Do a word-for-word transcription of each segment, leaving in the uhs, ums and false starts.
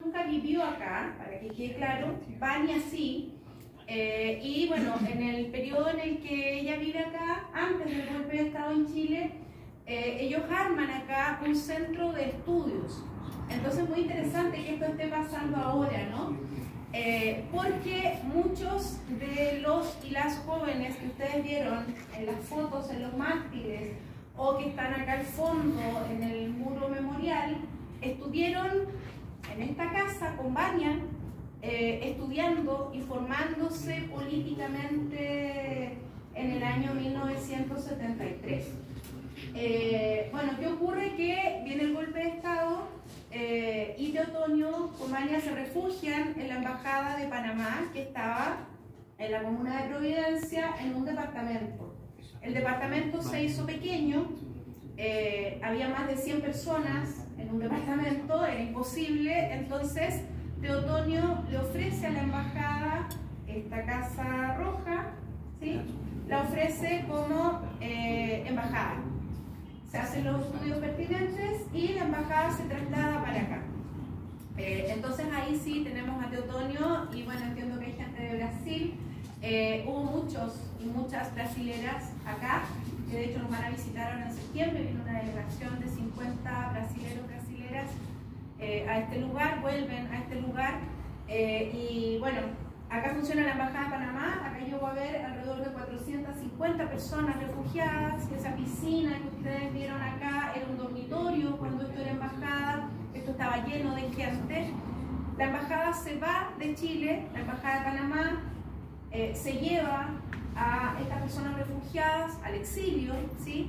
nunca vivió acá, para que quede claro, Vania sí, eh, y bueno, en el periodo en el que ella vive acá, antes del golpe de Estado en Chile, eh, ellos arman acá un centro de estudios. Entonces es muy interesante que esto esté pasando ahora, ¿no? Eh, porque muchos de los y las jóvenes que ustedes vieron en las fotos, en los mártires, o que están acá al fondo en el muro memorial, estuvieron en esta casa con Vania, eh, estudiando y formándose políticamente en el año mil novecientos setenta y tres. Eh, bueno, ¿qué ocurre? Que viene el golpe de Estado eh, y Teotonio con Vania se refugian en la embajada de Panamá, que estaba en la comuna de Providencia, en un departamento. El departamento se hizo pequeño, eh, había más de cien personas en un departamento, era imposible, entonces Teotonio le ofrece a la embajada esta casa roja, ¿sí? La ofrece como eh, embajada. Se hacen los estudios pertinentes y la embajada se traslada para acá. Eh, entonces ahí sí tenemos a Teotonio y bueno, entiendo que hay gente de Brasil. Eh, hubo muchos y muchas brasileras acá, que de hecho nos van a visitar ahora en septiembre. Viene una delegación de cincuenta brasileros, brasileras eh, a este lugar, vuelven a este lugar eh, y bueno, acá funciona la embajada de Panamá. Acá llegó a haber alrededor de cuatrocientas cincuenta personas refugiadas. Esa piscina que ustedes vieron acá era un dormitorio cuando esto era embajada, esto estaba lleno de gente. La embajada se va de Chile, la embajada de Panamá eh, se lleva a estas personas refugiadas al exilio, ¿sí?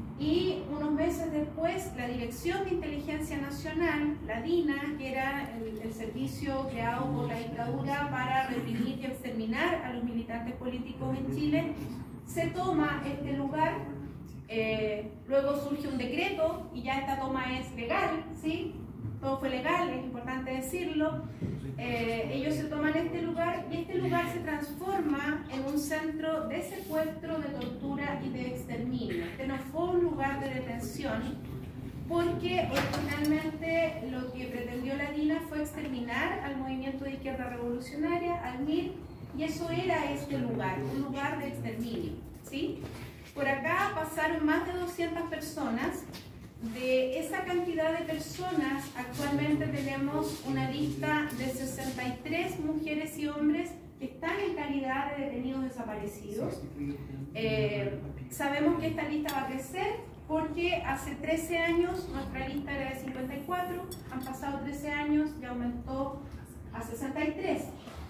Y unos meses después la Dirección de Inteligencia Nacional, la DINA, que era el, el servicio creado por la dictadura para reprimir y exterminar a los militantes políticos en Chile, se toma este lugar. Eh, luego surge un decreto y ya esta toma es legal, ¿sí? Todo fue legal, es importante decirlo. Eh, ellos se toman este lugar y este lugar se transforma en un centro de secuestro, de tortura y de exterminio. Este no fue un lugar de detención, porque originalmente lo que pretendió la DINA fue exterminar al movimiento de izquierda revolucionaria, al M I R, y eso era este lugar, un lugar de exterminio, ¿sí? Por acá pasaron más de doscientas personas. De esa cantidad de personas, actualmente tenemos una lista de sesenta y tres mujeres y hombres que están en calidad de detenidos desaparecidos. Eh, sabemos que esta lista va a crecer porque hace trece años nuestra lista era de cincuenta y cuatro, han pasado trece años y aumentó a sesenta y tres.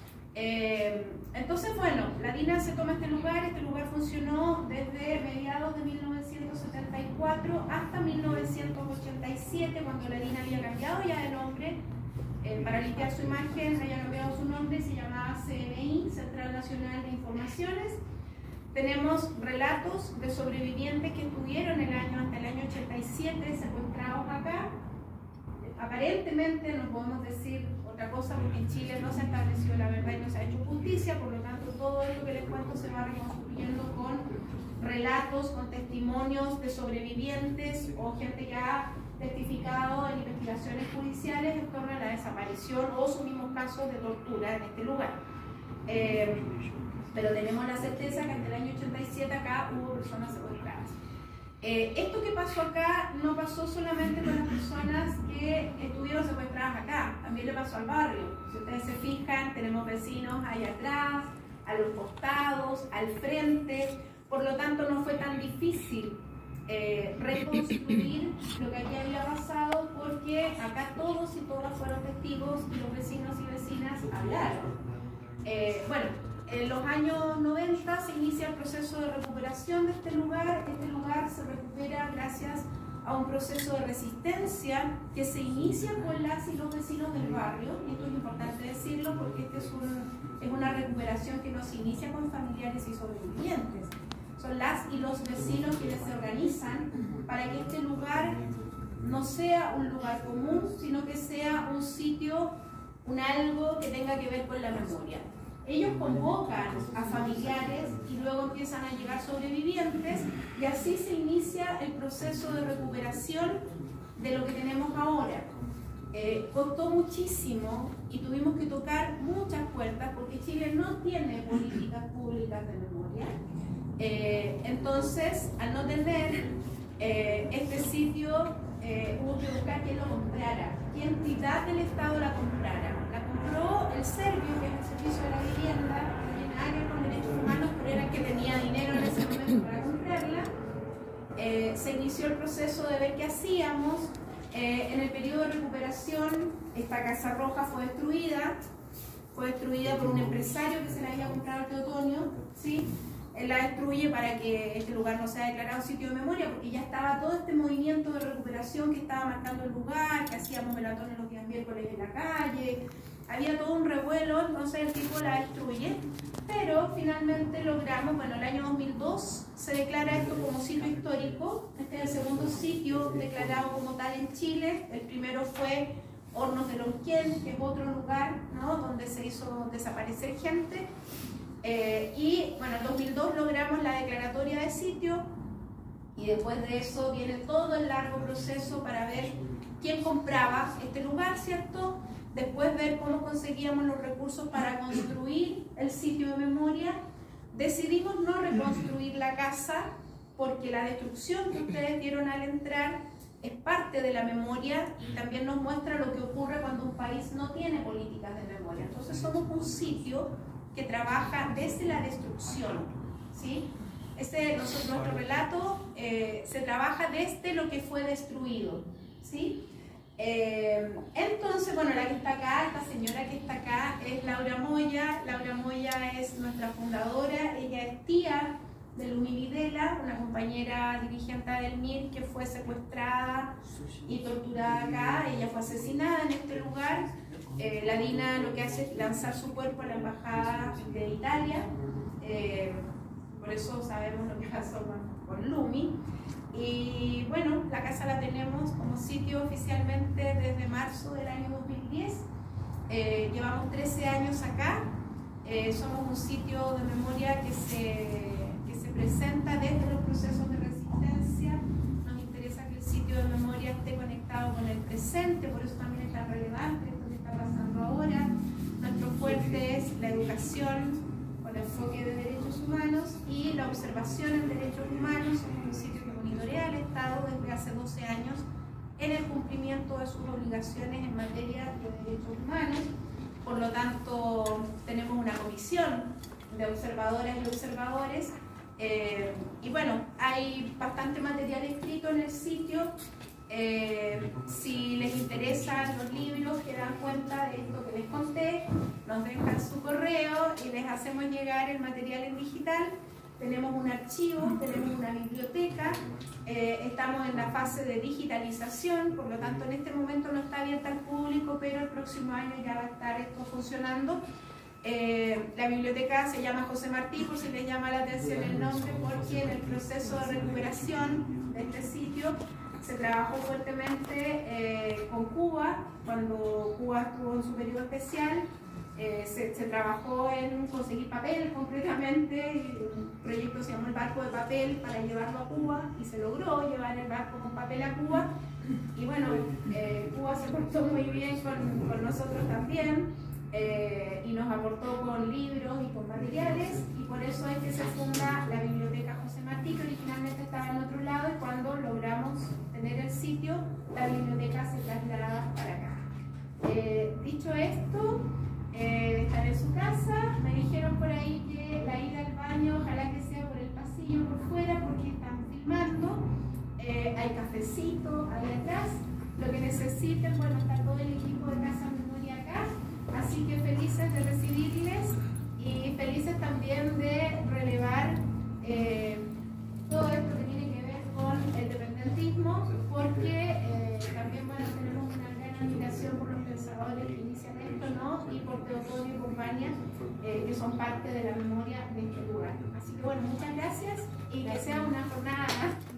Eh, entonces, bueno, la DINA se toma este lugar. Este lugar funcionó desde mediados de mil novecientos setenta y cuatro hasta mil novecientos ochenta y siete, cuando la DINA había cambiado ya de nombre, eh, para limpiar su imagen, había cambiado su nombre y se llamaba C N I, Central Nacional de Informaciones. Tenemos relatos de sobrevivientes que estuvieron el año, hasta el año ochenta y siete secuestrados acá. Aparentemente no podemos decir otra cosa porque en Chile no se ha establecido la verdad y no se ha hecho justicia, por lo tanto todo esto que les cuento se va reconstruyendo con relatos, con testimonios de sobrevivientes o gente que ha testificado en investigaciones judiciales en torno a la desaparición o sus mismos casos de tortura en este lugar. Eh, pero tenemos la certeza que hasta el año ochenta y siete acá hubo personas secuestradas. Eh, esto que pasó acá no pasó solamente con las personas que estuvieron secuestradas acá, también le pasó al barrio. Si ustedes se fijan, tenemos vecinos ahí atrás, a los costados, al frente, por lo tanto no fue tan difícil eh, reconstruir lo que aquí había pasado, porque acá todos y todas fueron testigos y los vecinos y vecinas hablaron. Eh, bueno, en los años noventa se inicia el proceso de recuperación de este lugar. Este lugar se recupera gracias a un proceso de resistencia que se inicia con las y los vecinos del barrio, y esto es importante decirlo porque este es, un, es una recuperación que no se inicia con familiares y sobrevivientes. Son las y los vecinos quienes se organizan para que este lugar no sea un lugar común, sino que sea un sitio, un algo que tenga que ver con la memoria. Ellos convocan a familiares y luego empiezan a llegar sobrevivientes y así se inicia el proceso de recuperación de lo que tenemos ahora. Eh, costó muchísimo y tuvimos que tocar muchas puertas porque Chile no tiene políticas públicas de memoria. Eh, entonces, al no tener eh, este sitio, eh, hubo que buscar quién lo comprara, qué entidad del Estado la comprara. La compró el Servio, que es el Servicio de la Vivienda, que tiene área con derechos humanos, pero era el que tenía dinero en ese momento para comprarla. Eh, se inició el proceso de ver qué hacíamos. Eh, en el periodo de recuperación, esta Casa Roja fue destruida, fue destruida por un empresario que se la había comprado al Teotonio, ¿sí? Él la destruye para que este lugar no sea declarado sitio de memoria, porque ya estaba todo este movimiento de recuperación que estaba marcando el lugar, que hacíamos melatones los días miércoles en la calle, había todo un revuelo, entonces el tipo la destruye, pero finalmente logramos, bueno, el año dos mil dos se declara esto como sitio histórico. Este es el segundo sitio declarado como tal en Chile. El primero fue Hornos de Lonquén, que es otro lugar, ¿no?, donde se hizo desaparecer gente. Eh, y bueno, en dos mil dos logramos la declaratoria de sitio y después de eso viene todo el largo proceso para ver quién compraba este lugar, ¿cierto? Después ver cómo conseguíamos los recursos para construir el sitio de memoria. Decidimos no reconstruir la casa porque la destrucción que ustedes vieron al entrar es parte de la memoria y también nos muestra lo que ocurre cuando un país no tiene políticas de memoria. Entonces somos un sitio que trabaja desde la destrucción, ¿sí? Este, nuestro, nuestro relato eh, se trabaja desde lo que fue destruido, ¿sí? Eh, entonces, bueno, la que está acá, esta señora que está acá es Laura Moya. Laura Moya es nuestra fundadora, ella es tía de Lumi Videla, una compañera dirigente del M I R que fue secuestrada y torturada acá. Ella fue asesinada en este lugar. Eh, la Dina lo que hace es lanzar su cuerpo a la embajada de Italia, eh, por eso sabemos lo que pasó con, con Lumi. Y bueno, la casa la tenemos como sitio oficialmente desde marzo del año dos mil diez. Eh, llevamos trece años acá. Eh, somos un sitio de memoria que se, que se presenta desde los procesos de resistencia. Nos interesa que el sitio de memoria esté conectado con el presente, por eso también es tan relevante esto que está pasando ahora. Nuestro fuerte es la educación con enfoque de derechos humanos y la observación en derechos humanos. Somos un sitio que monitorea al Estado desde hace doce años en el cumplimiento de sus obligaciones en materia de derechos humanos. Por lo tanto, tenemos una comisión de observadoras y observadores. Eh, y bueno, hay bastante material escrito en el sitio. Eh, si les interesan los libros que dan cuenta de esto que les conté, nos dejan su correo y les hacemos llegar el material en digital. Tenemos un archivo, tenemos una biblioteca, eh, estamos en la fase de digitalización, por lo tanto en este momento no está abierta al público, pero el próximo año ya va a estar esto funcionando. Eh, la biblioteca se llama José Martí, por si les llama la atención el nombre, porque en el proceso de recuperación de este sitio se trabajó fuertemente eh, con Cuba, cuando Cuba estuvo en su periodo especial. Eh, se, se trabajó en conseguir papel concretamente, un proyecto se llamó el barco de papel para llevarlo a Cuba y se logró llevar el barco con papel a Cuba y bueno, eh, Cuba se portó muy bien con, con nosotros también eh, y nos aportó con libros y con materiales y por eso es que se funda la Biblioteca José Martí, que originalmente estaba en otro lado y cuando logramos tener el sitio, la biblioteca se trasladaba para acá. Eh, dicho esto, Eh, estar en su casa, me dijeron por ahí que la ida al baño ojalá que sea por el pasillo por fuera porque están filmando, eh, hay cafecito ahí atrás, lo que necesiten, bueno, está todo el equipo de Casa Memoria acá, así que felices de recibirles y felices también de relevar eh, todo esto que tiene que ver con el dependentismo porque eh, también bueno, tenemos una gran admiración por los pensadores que inician esto, ¿no? Y por Teotonio y compañía, eh, que son parte de la memoria de este lugar. Así que bueno, muchas gracias y que sea una jornada